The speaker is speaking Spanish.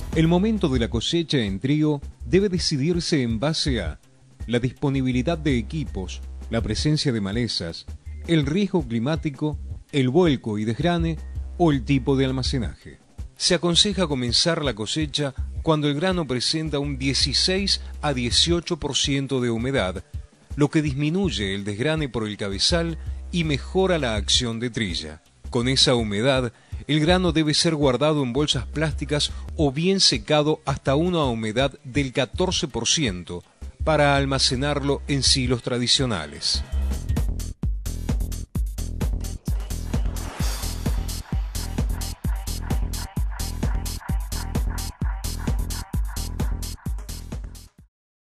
El momento de la cosecha en trigo debe decidirse en base a la disponibilidad de equipos, la presencia de malezas, el riesgo climático, el vuelco y desgrane o el tipo de almacenaje. Se aconseja comenzar la cosecha cuando el grano presenta un 16 a 18% de humedad, lo que disminuye el desgrane por el cabezal y mejora la acción de trilla. Con esa humedad, el grano debe ser guardado en bolsas plásticas o bien secado hasta una humedad del 14% para almacenarlo en silos tradicionales.